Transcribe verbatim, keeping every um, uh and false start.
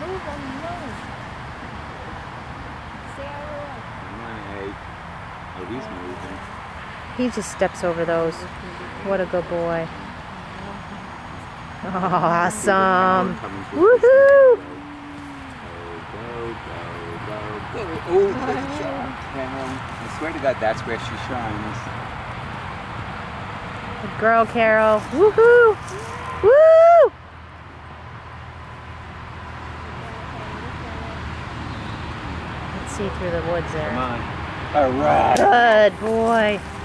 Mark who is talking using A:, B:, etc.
A: move on the nose. Sarah.
B: Come on, Egg. Oh, he's moving.
C: He just steps over those. What a good boy. Awesome. Woohoo!
B: Go, go, go, go, go. Oh, good job, Carol. I swear to God, that's where she shines.
C: Good girl, Carol. Woohoo! Woo! Let's see through the woods there.
B: Come on. All right.
C: Good boy.